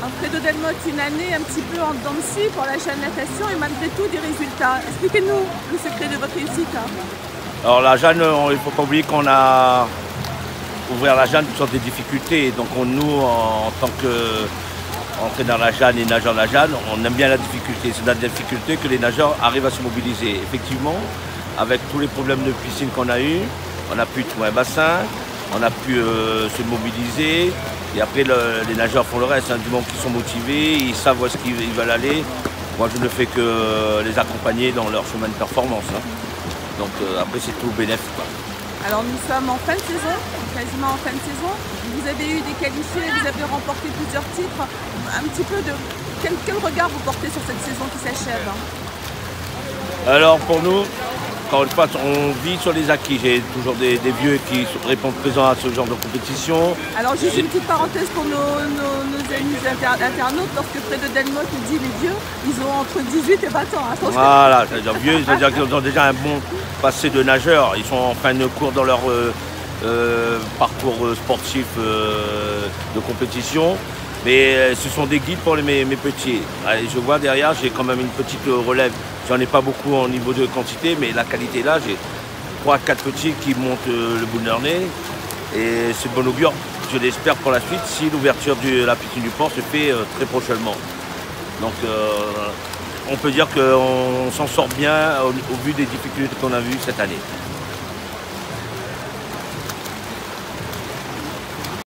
Fredo Delmotte, une année un petit peu en dents de scie pour la jeune natation et malgré tout des résultats. Expliquez-nous le secret de votre réussite. Alors la Jeanne, il ne faut pas oublier qu'on a ouvert la Jeanne sur des difficultés. Donc nous, en tant qu'entraîneur la Jeanne et nageur la Jeanne, on aime bien la difficulté. C'est dans la difficulté que les nageurs arrivent à se mobiliser. Effectivement, avec tous les problèmes de piscine qu'on a eu, on a pu trouver un bassin, on a pu se mobiliser. Et après, les nageurs font le reste, du moment qu'ils sont motivés, ils savent où est-ce qu'ils veulent aller. Moi, je ne fais que les accompagner dans leur chemin de performance. Donc après, c'est tout bénéfique. Alors nous sommes en fin de saison, quasiment en fin de saison. Vous avez eu des qualifiés, vous avez remporté plusieurs titres. Un petit peu de quel regard vous portez sur cette saison qui s'achève? Alors pour nous, encore une fois, on vit sur les acquis. J'ai toujours des vieux qui répondent présents à ce genre de compétition. Alors juste une petite parenthèse pour nos amis internautes, lorsque Fredo Delmotte dit les vieux, ils ont entre 18 et 20 ans. Hein, voilà, c'est-à-dire vieux, c'est-à-dire qu'ils ont déjà un bon passé de nageurs. Ils sont en fin de cours dans leur parcours sportif de compétition. Mais ce sont des guides pour mes petits. Allez, je vois derrière, j'ai quand même une petite relève. J'en ai pas beaucoup au niveau de quantité, mais la qualité là, j'ai 3-4 petits qui montent le bout de leur nez. Et c'est bon augure, je l'espère pour la suite, si l'ouverture de la piscine du port se fait très prochainement. Donc on peut dire qu'on s'en sort bien au vu des difficultés qu'on a vues cette année.